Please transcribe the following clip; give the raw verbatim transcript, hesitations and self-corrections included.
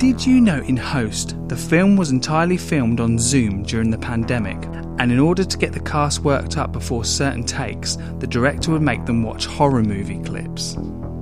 Did you know in Host, the film was entirely filmed on Zoom during the pandemic, and in order to get the cast worked up before certain takes, the director would make them watch horror movie clips?